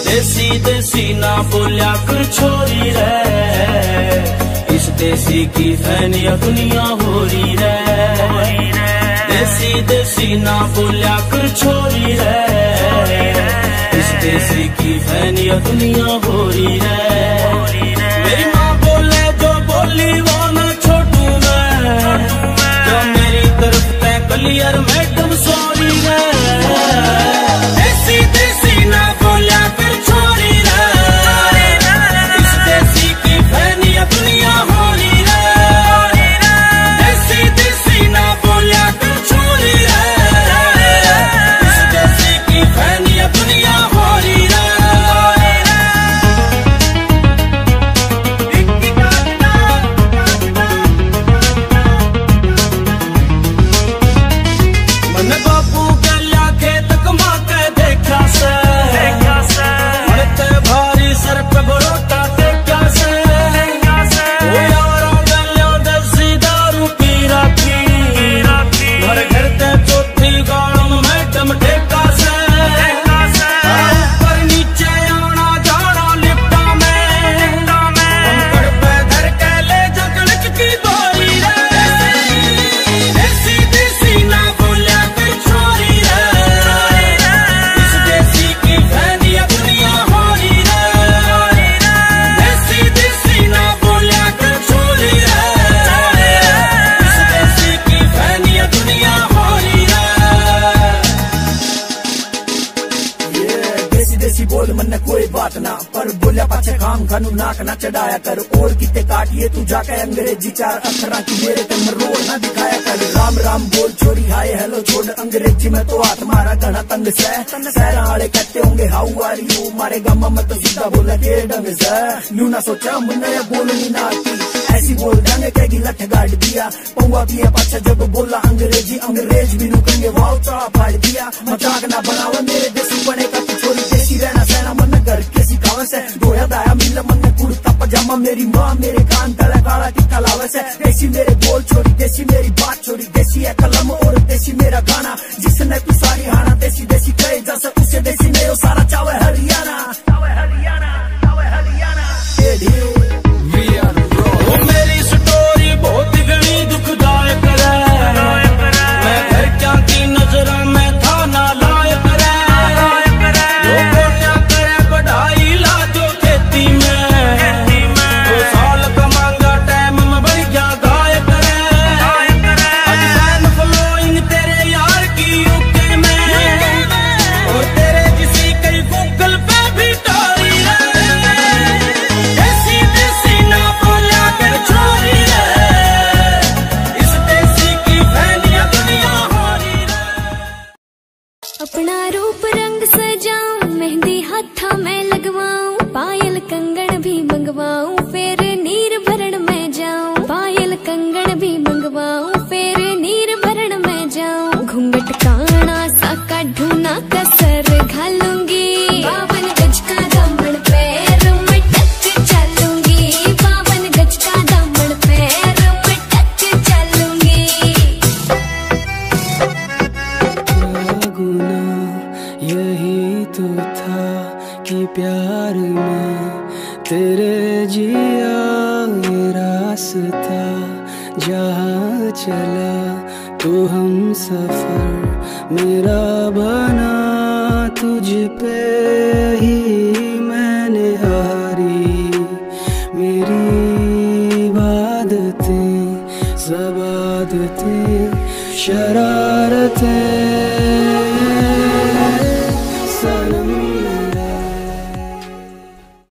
देसी देसी ना बोलिया कर छोरी रे, इस देसी की फैनिया दुनिया हो रही रे। देसी देसी ना बोलिया कर छोरी रे, इस देसी की फैनिया दुनिया हो रही रे। मेरी माँ बोले जो बोली वो ना छोटू मैं, जो मेरी तरफ तय क्लियर मैडम सॉरी रे। देसी देसी ना बोलिया कर छोरी रे, इस देसी की फैनिया दुनिया हो रही रे। देसी देसी ना बोलिया कर छोरी रे, इस देसी की फैनिया दुनिया हो रही रे। मन बापू गल्या खेत कमा के देखा से, बढ़ते भारी सर पे बरोटा देखा से। वो यारों गलियों देसी दारू पी रखी, घर घर ते चौथी गाड़म मैडम ठेका से। ऊपर नीचे आना जाना लिफ्टा में, कंकड़ पे धर के ले जगड़क की बोरी रे। देसी देसी ना बोलिया कर छोरी रे, इस देसी की फैनिया दुनिया हो रही रे। देसी देसी ना बोलिया कर छोरी रे, इस देसी की फैनिया दुनिया हो रही रे। देसी देसी बोल मन कोई बात ना, पर बोलिया पाछे काम खानू नाक ना चढ़ाया कर। और किते काटिए तू जाके अंग्रेजी चार अक्षरा की मेरे तन रोड ना दिखाया कर। राम राम बोल छोरी हाय हेलो छोड़ अंग्रेजी में तो हाथ मारा घना तंग से। शहर वाले कहते होंगे हाउ आर यू, मारे गामा में तो सीधा बोला के ढंग से। न्यू ना सोचा मुन्ने बोलनी ना आती, ऐसी बोल देंगे कहेगी लठ गाड़ दिया। पौवा पिया पाछा जब बोला अंग्रेजी, अंग्रेज भी रुकेंगे वाव चढ़ा फाड़ दिया। मजाक ना बनावा मेरे देसी बनेगा तू छोरी, देसी रहना सहना मन घर के सिखावे से। धोया दाया मिल मन कुर्ता पजामा, मेरी माँ मेरे कान तले काला टिक्का लावे से। देसी मेरे बोल छोरी, देसी मेरी बात छोरी, देसी है कलम और देसी मेरा गाना। जिसने तू सारी हाना देसी देसी कहे जैसे उसे देसी नहीं हो सारा चावे हरियाणा। वो मेरी स्टोरी बहुत गणी दुखदायक है, मैं घर क्या की नजर में था ना लायक रे। जो बोलिया करे बढ़ाई ला जो खेती में, 2 साल कमांगा टाइम में बढ़ गया गायक रे। आज फैन फॉलोइंग तेरे यार की यूके में, और तेरे किसी कई गूगल पे भी टोरी रे। देसी देसी ना बोलिया कर छोरी रे, इस देसी की फैनिया दुनिया हो रही रे। अपना रूप रंग सजाऊं, मेहंदी हाथा में लगवाऊं, पायल कंगन भी मंगवाऊं, फिर नीर भरण में जाऊं। पायल कंगन भी मंगवाऊं, फिर नीर भरण में जाऊं। घूंघट काना सा काढूं ना कसर घालूंगी, 52 गज का दामन पैर में टक चलूंगी। 52 गज का दामन पैर में टक चलूंगी। गुना यही तो था कि प्यार में तेरे जिया ये रास्ता। जहाँ चला तो हम सफर मेरा बना, तुझ पे ही मैंने हारी। मेरी इबादतें सब आदतें शरारतें